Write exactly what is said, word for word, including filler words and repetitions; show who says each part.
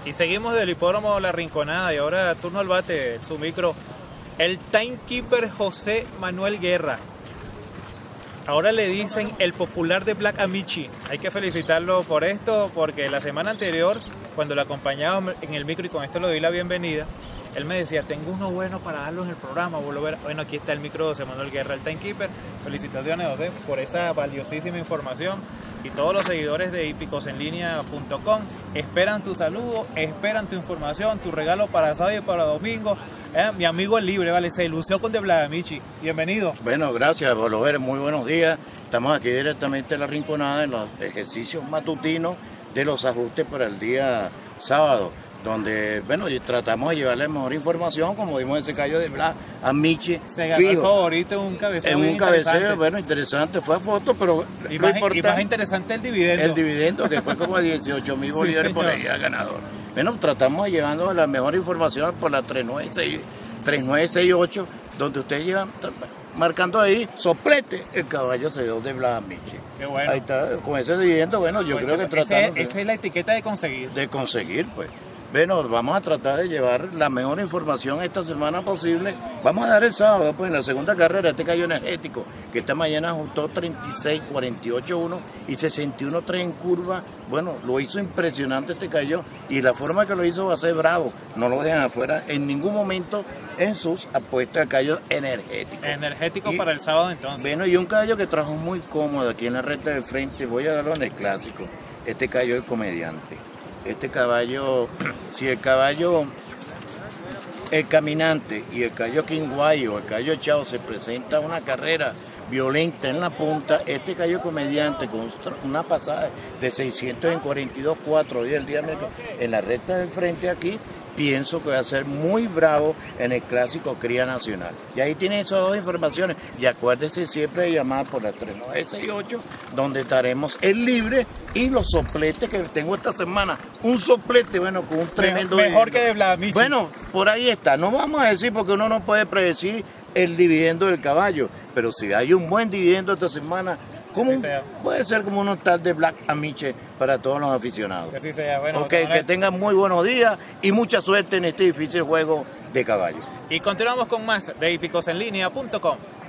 Speaker 1: Y seguimos del hipódromo La Rinconada y ahora turno al bate, su micro, el timekeeper José Manuel Guerra. Ahora le dicen el popular de Black Amici. Hay que felicitarlo por esto porque la semana anterior, cuando lo acompañaba en el micro y con esto le doy la bienvenida, él me decía, tengo uno bueno para darlo en el programa. Bueno, aquí está el micro de José Manuel Guerra, el timekeeper. Felicitaciones, José, por esa valiosísima información. Y todos los seguidores de hípicos en línea punto com esperan tu saludo, esperan tu información, tu regalo para sábado y para domingo. Eh, mi amigo el libre, vale, se lució con De Black Amici. Bienvenido.
Speaker 2: Bueno, gracias, Bolover, muy buenos días. Estamos aquí directamente en La Rinconada en los ejercicios matutinos de los ajustes para el día sábado, donde, bueno, tratamos de llevarle mejor información, como vimos ese callo de Black Amici.
Speaker 1: Se ganó el favorito en un cabeceo.
Speaker 2: En un cabeceo, bueno, interesante, fue a foto, pero
Speaker 1: y más, y más interesante el dividendo.
Speaker 2: El dividendo, que fue como dieciocho mil bolívares sí, por ahí al ganador. Bueno, tratamos de llevarnos la mejor información por la tres nueve seis ocho, donde ustedes llevan marcando ahí, soplete, el caballo se dio de Black Amici.
Speaker 1: Qué bueno.
Speaker 2: Ahí está, con ese dividendo, bueno, yo
Speaker 1: pues
Speaker 2: creo
Speaker 1: ese,
Speaker 2: que tratamos...
Speaker 1: Esa es la etiqueta de conseguir.
Speaker 2: De conseguir, pues. Bueno, vamos a tratar de llevar la mejor información esta semana posible. Vamos a dar el sábado, pues en la segunda carrera, este callo energético, que esta mañana ajustó treinta y seis, cuarenta y ocho, uno y sesenta y uno, tres en curva. Bueno, lo hizo impresionante este callo y la forma que lo hizo va a ser bravo. No lo dejan afuera en ningún momento en sus apuestas a callos energéticos.
Speaker 1: Energético
Speaker 2: y,
Speaker 1: para el sábado entonces.
Speaker 2: Bueno, y un callo que trajo muy cómodo aquí en la recta del frente. Voy a darlo en el clásico. Este callo es comediante. Este caballo, si el caballo, el caminante y el caballo quinguayo, el caballo chao se presenta una carrera violenta en la punta, este caballo comediante con una pasada de seiscientos en cuarenta y dos cuatro hoy el día en la recta del frente aquí, pienso que va a ser muy bravo en el clásico Cría Nacional. Y ahí tienen esas dos informaciones. Y acuérdense siempre de llamar por la tres nueve seis ocho, donde estaremos el libre y los sopletes que tengo esta semana. Un soplete, bueno, con un tremendo...
Speaker 1: Mejor, mejor que De Black Amici.
Speaker 2: Bueno, por ahí está. No vamos a decir porque uno no puede predecir el dividendo del caballo. Pero si hay un buen dividendo esta semana... ¿Cómo puede ser como un tal de Black Amici para todos los aficionados?
Speaker 1: Que así sea. Bueno,
Speaker 2: okay, que tengan muy buenos días y mucha suerte en este difícil juego de caballo.
Speaker 1: Y continuamos con más de hípicos en línea punto com.